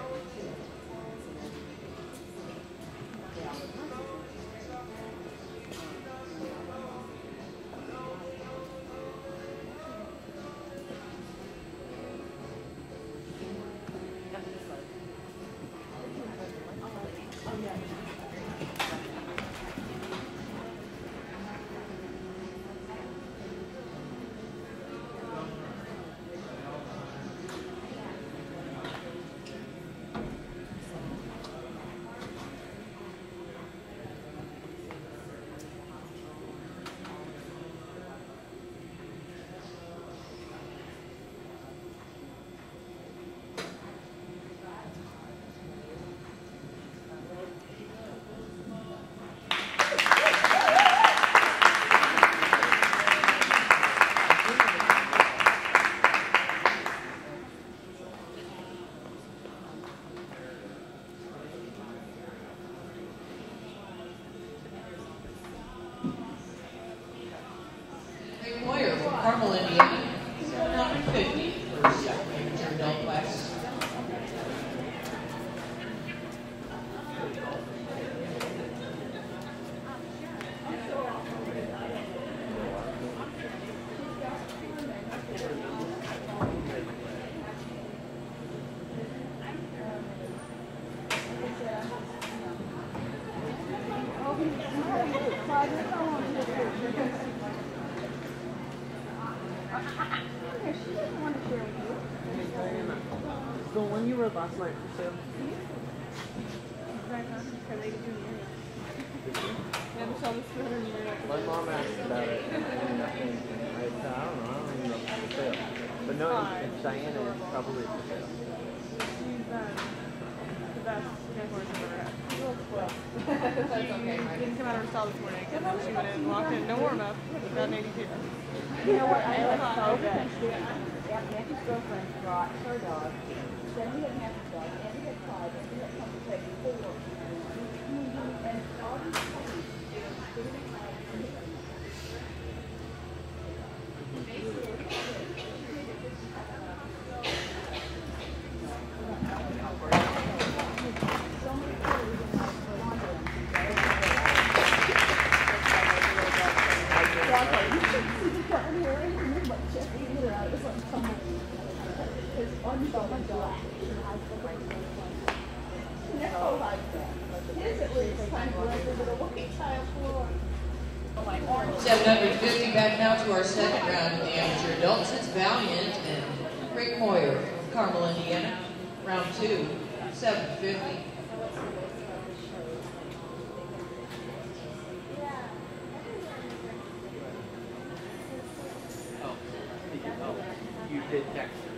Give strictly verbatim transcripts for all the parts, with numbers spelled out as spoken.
Moyer from Carmel, Indiana, number fifty for second amateur adult class. The one you wrote last night for sale. My mom asked about it. And nothing. I said, I don't know. I don't even know if it's for sale. But no, it's Diana is probably for sale. She's um, the best horse I've ever had. That's okay. She didn't come out of her stall this morning. She went in, walked in, no warm up, got an eighty-two. You know what? I like so good. Matthew's girlfriend brought her dog. Then he didn't have his dog, and he had five, and he had come to take four. And all these puppies, seven hundred fifty back now to our second round of the amateur adults. It's Valiant and Rick Moyer from Carmel, Indiana. Round two, seven fifty. Oh, you did text her.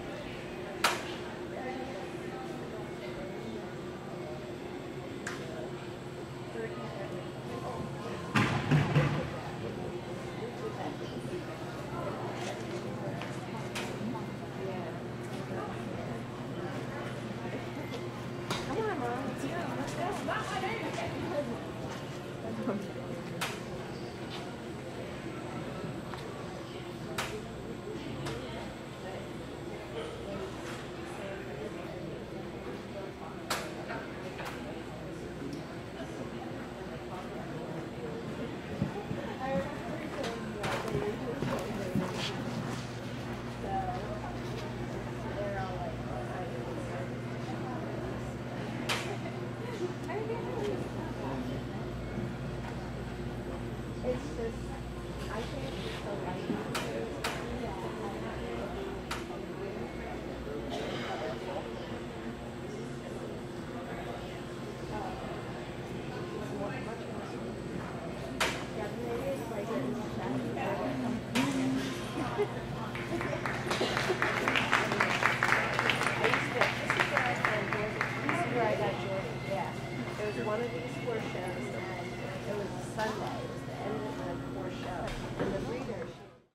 One of these four shows, and it was Sunday, it was the end of the four shows, and the breeder